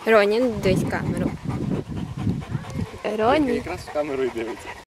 Роні, дивись в камеру. Роні. Якраз в камеру і дивиться.